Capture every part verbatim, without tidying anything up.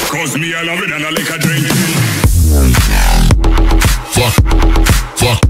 Cause me I love it and I like a drink. Fuck. Fuck.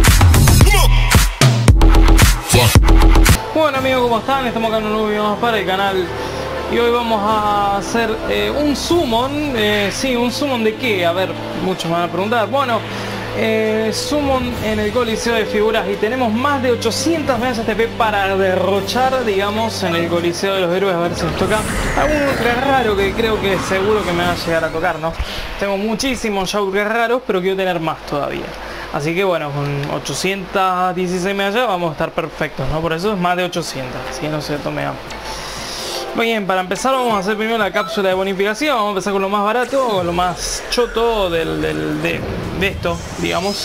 Fuck. Bueno amigos, ¿cómo están? Estamos acá en un nuevo video más para el canal. Y hoy vamos a hacer eh, un summon. Eh, sí, un summon de qué? A ver, muchos me van a preguntar. Bueno, eh, summon en el Coliseo de Figuras. Y tenemos más de ochocientas medallas T P para derrochar, digamos, en el Coliseo de los Héroes. A ver si nos toca algún ultra raro que creo que seguro que me va a llegar a tocar, ¿no? Tengo muchísimos ya ultra raros, pero quiero tener más todavía. Así que bueno, con ochocientas dieciséis medallas vamos a estar perfectos, ¿no? Por eso es más de ochocientas, así que no se tome hambre. Bien, para empezar vamos a hacer primero la cápsula de bonificación. Vamos a empezar con lo más barato, con lo más choto del, del, de, de esto, digamos.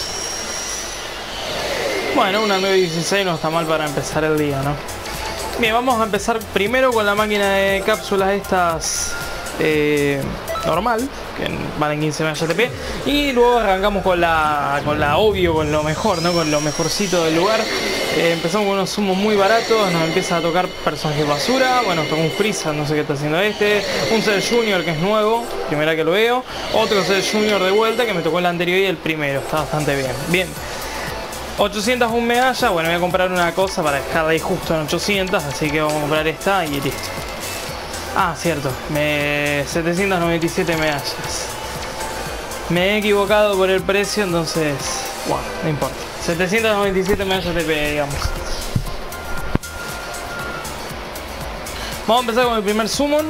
Bueno, una nueve dieciséis no está mal para empezar el día, ¿no? Bien, vamos a empezar primero con la máquina de cápsulas estas eh, normal, que valen quince medallas T P, y luego arrancamos con la, con la obvio, con lo mejor, ¿no? Con lo mejorcito del lugar. Eh, empezamos con unos sumos muy baratos, nos empieza a tocar personajes basura. Bueno, tocó un Freeza, no sé qué está haciendo este. Un Cell Junior que es nuevo, primera que lo veo. Otro Cell Junior de vuelta que me tocó el anterior y el primero, está bastante bien. Bien. ochocientas un medallas, bueno, voy a comprar una cosa para dejarla ahí justo en ochocientas, así que vamos a comprar esta y listo. Ah, cierto, me... setecientas noventa y siete medallas. Me he equivocado por el precio, entonces... Bueno, no importa. setecientas noventa y siete medallas T P, digamos. Vamos a empezar con el primer summon.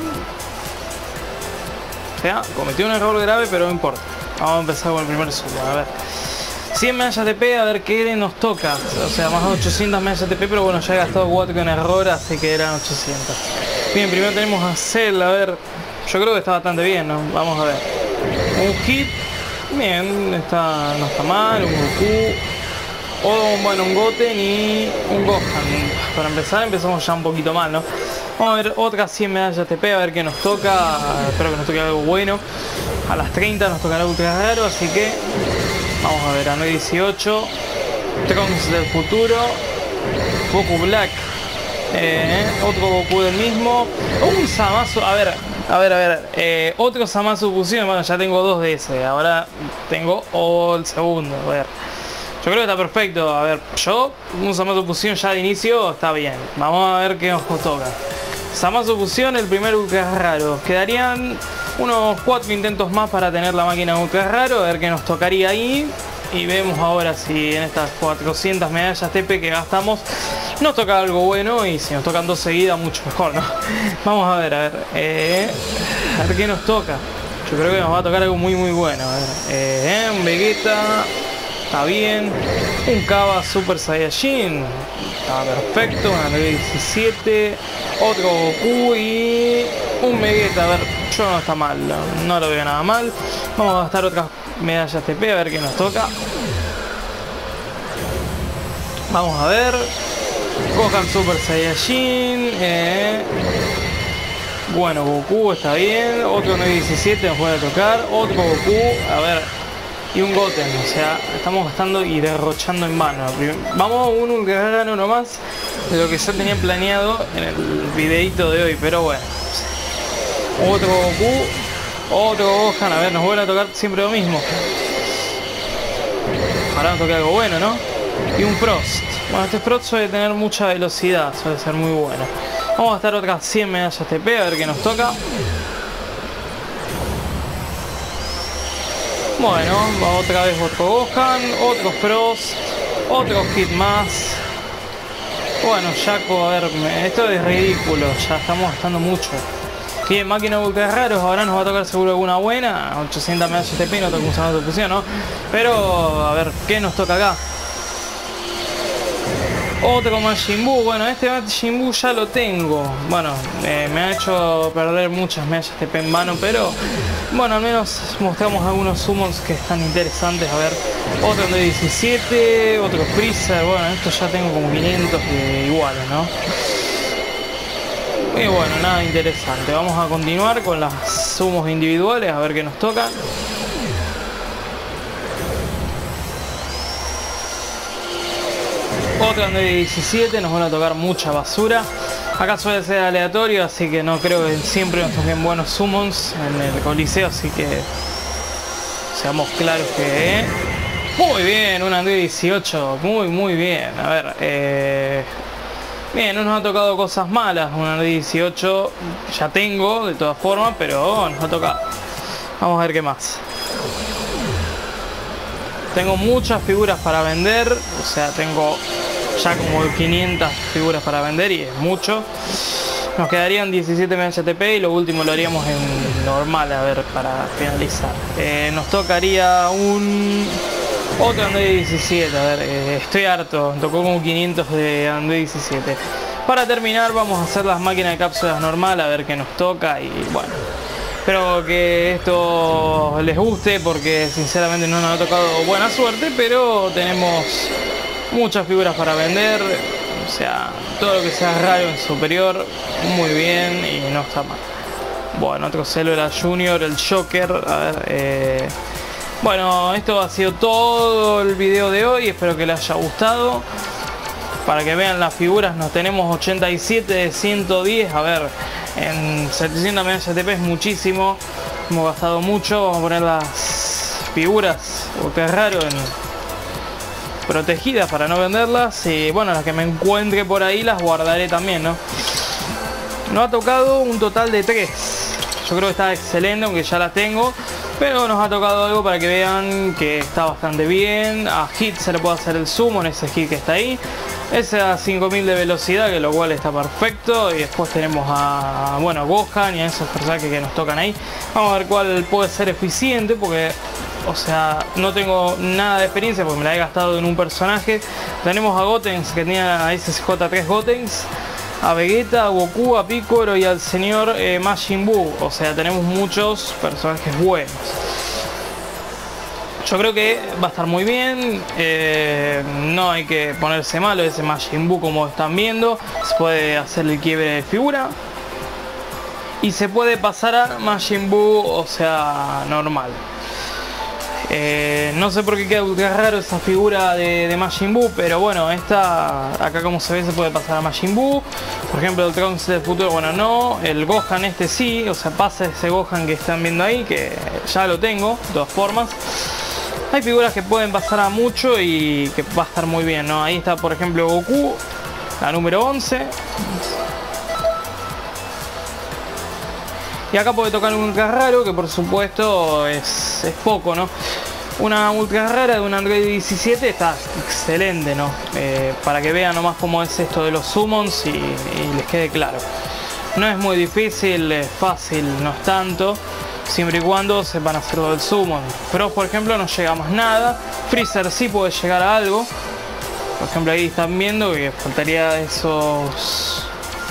O sea, cometí un error grave, pero no importa. Vamos a empezar con el primer summon, a ver. cien medallas T P, a ver qué nos toca. O sea, más de ochocientas medallas T P, pero bueno, ya he gastado cuatro con error, así que eran ochocientas. Bien, primero tenemos a Cell, a ver. Yo creo que está bastante bien, ¿no? Vamos a ver. Un hit. Bien, está, no está mal. Un Goku. O, bueno, un Goten y un Gohan. Para empezar, empezamos ya un poquito mal, ¿no? Vamos a ver otras cien medallas T P, a ver qué nos toca. Espero que nos toque algo bueno. A las treinta nos tocará ultra raro, así que... Vamos a ver, a nueve dieciocho. Trunks del futuro. Goku Black. Eh, otro Goku del mismo. Un Zamasu. A ver, a ver, a ver. Eh, otro Zamasu fusión. Bueno, ya tengo dos de ese. Ahora tengo oh, el segundo. A ver. Yo creo que está perfecto. A ver, yo, un Zamasu fusión ya de inicio está bien. Vamos a ver qué nos toca. Zamasu fusión, el primer ultra raro. Quedarían unos cuatro intentos más para tener la máquina ultra raro. A ver qué nos tocaría ahí. Y vemos ahora si en estas cuatrocientas medallas T P que gastamos nos toca algo bueno. Y si nos tocan dos seguidas, mucho mejor, ¿no? Vamos a ver, a ver. Eh, a ver qué nos toca. Yo creo que nos va a tocar algo muy muy bueno. A ver. Eh, un Vegeta. Está bien. Un Kaba Super Saiyajin. Está perfecto. Una nueve diecisiete. Otro Goku y un Vegeta. A ver, yo no está mal. No, no lo veo nada mal. Vamos a gastar otras medallas T P a ver qué nos toca. Vamos a ver. Gohan Super Saiyajin. Eh. Bueno, Goku está bien. Otro nueve diecisiete nos puede tocar. Otro Goku. A ver. Y un Goten, o sea, estamos gastando y derrochando en vano. Vamos a un ultra raro nomás de lo que ya tenía planeado en el videito de hoy, pero bueno. Otro Goku, otro Gohan, a ver, nos vuelve a tocar siempre lo mismo. Ahora nos toca algo bueno, ¿no? Y un Frost. Bueno, este Frost suele tener mucha velocidad, suele ser muy bueno. Vamos a gastar otras cien medallas T P, a ver qué nos toca. Bueno, otra vez otro Gohan, otro Frost, otro hit más. Bueno, Jaco, a ver, esto es ridículo, ya estamos gastando mucho. Bien, máquina ultra raros, ahora nos va a tocar seguro alguna buena. ochocientas medallas T P, no toca usar otra fusión, ¿no? Pero, a ver, ¿qué nos toca acá? Otro Majin Buu. Bueno, este Majin Buu ya lo tengo. Bueno, eh, me ha hecho perder muchas medallas T P en vano, pero bueno, al menos mostramos algunos summons que están interesantes. A ver, otro de diecisiete, otro Freezer. Bueno, esto ya tengo como quinientos de iguales, ¿no? Y bueno, nada interesante. Vamos a continuar con las sumos individuales, a ver qué nos toca. Otra de diecisiete, nos van a tocar mucha basura. Acá suele ser aleatorio, así que no creo que siempre nos toquen buenos summons en el Coliseo, así que seamos claros que... ¿eh? Muy bien, un Android dieciocho, muy muy bien. A ver, eh... bien, no nos ha tocado cosas malas, un Android dieciocho ya tengo de todas formas, pero nos ha tocado. Vamos a ver qué más. Tengo muchas figuras para vender, o sea, tengo ya como quinientas figuras para vender y es mucho. Nos quedarían diecisiete M H T P y lo último lo haríamos en normal, a ver, para finalizar. Eh, nos tocaría un... otro Android diecisiete, a ver, eh, estoy harto, me tocó como quinientos de Android diecisiete. Para terminar vamos a hacer las máquinas de cápsulas normal, a ver qué nos toca y bueno. Espero que esto les guste porque sinceramente no nos ha tocado buena suerte, pero tenemos muchas figuras para vender, o sea, todo lo que sea raro en superior, muy bien y no está mal. Bueno, otro Célula Junior, el Joker, a ver, eh... bueno, esto ha sido todo el video de hoy, espero que les haya gustado. Para que vean las figuras, nos tenemos ochenta y siete de ciento diez, a ver, en setecientos M H T P es muchísimo, hemos gastado mucho. Vamos a poner las figuras, o que es raro, en protegidas para no venderlas, y bueno, las que me encuentre por ahí las guardaré también, ¿no? Nos ha tocado un total de tres, yo creo que está excelente, aunque ya las tengo, pero nos ha tocado algo para que vean que está bastante bien. A Hit se le puede hacer el zoom en ese Hit que está ahí. Ese a cinco mil de velocidad, que lo cual está perfecto. Y después tenemos a, bueno, Gohan y a esos personajes que nos tocan ahí. Vamos a ver cuál puede ser eficiente, porque, o sea, no tengo nada de experiencia porque me la he gastado en un personaje. Tenemos a Gotenks, que tiene a S J tres Gotenks, a Vegeta, a Goku, a Piccolo y al señor eh, Majin Buu. O sea, tenemos muchos personajes buenos. Yo creo que va a estar muy bien, eh, no hay que ponerse malo. Ese Majin Buu, como están viendo, se puede hacer el quiebre de figura y se puede pasar a Majin Buu, o sea, normal. Eh, no sé por qué queda raro esa figura de, de Majin Buu, pero bueno, esta acá como se ve se puede pasar a Majin Buu. Por ejemplo, el Trunks del futuro, bueno, no. El Gohan este sí, o sea, pasa ese Gohan que están viendo ahí, que ya lo tengo, de todas formas. Hay figuras que pueden pasar a mucho y que va a estar muy bien, ¿no? Ahí está, por ejemplo, Goku, la número once. Y acá puede tocar un ultra raro, que por supuesto es, es poco, ¿no? Una ultra rara de un Android diecisiete está excelente, ¿no? Eh, para que vean nomás cómo es esto de los summons y, y les quede claro. No es muy difícil, es fácil, no es tanto, siempre y cuando sepan hacerlo del summon. Pero por ejemplo no llega más nada. Freezer sí puede llegar a algo. Por ejemplo ahí están viendo que faltaría esos,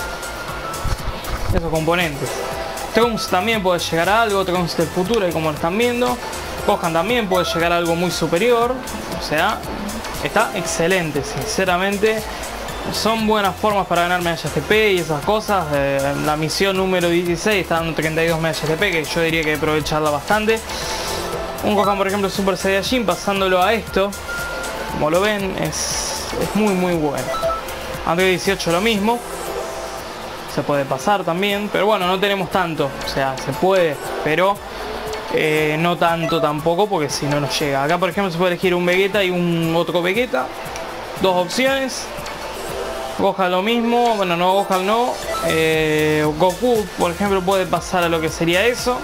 esos componentes. Trunks también puede llegar a algo, Trunks del futuro, ahí como lo están viendo. Gohan también puede llegar a algo muy superior. O sea, está excelente, sinceramente. Son buenas formas para ganarme M H T P y esas cosas. Eh, la misión número dieciséis está dando treinta y dos M H T P, que yo diría que hay que aprovecharla bastante. Un Gohan, por ejemplo, Super Saiyajin, pasándolo a esto, como lo ven, es, es muy muy bueno. Android dieciocho lo mismo. Se puede pasar también, pero bueno, no tenemos tanto. O sea, se puede, pero eh, no tanto tampoco, porque si no nos llega. Acá, por ejemplo, se puede elegir un Vegeta y un otro Vegeta. Dos opciones. Gohan lo mismo, bueno, no, Gohan no. Eh, Goku, por ejemplo, puede pasar a lo que sería eso.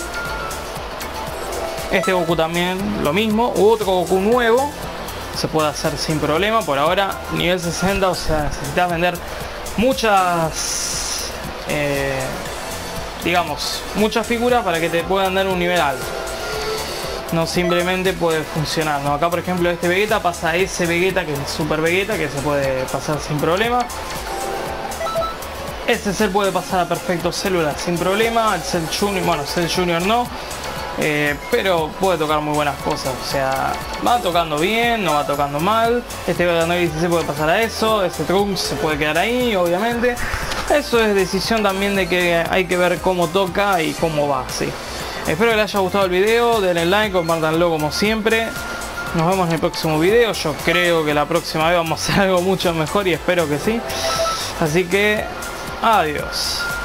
Este Goku también lo mismo. Otro Goku nuevo. Se puede hacer sin problema. Por ahora, nivel sesenta, o sea, necesitas vender muchas, eh, digamos, muchas figuras para que te puedan dar un nivel alto. No simplemente puede funcionar, ¿no? Acá por ejemplo este Vegeta pasa a ese Vegeta que es Super Vegeta, que se puede pasar sin problema. Este Cell puede pasar a Perfecto Célula sin problema. El Cell Junior, bueno, Cell Junior no, eh, pero puede tocar muy buenas cosas. O sea, va tocando bien, no va tocando mal. Este Android dieciséis puede pasar a eso. Ese Trunks se puede quedar ahí, obviamente. Eso es decisión también de que hay que ver cómo toca y cómo va, sí. Espero que les haya gustado el video, denle like, compártanlo como siempre. Nos vemos en el próximo video. Yo creo que la próxima vez vamos a hacer algo mucho mejor y espero que sí. Así que Adiós.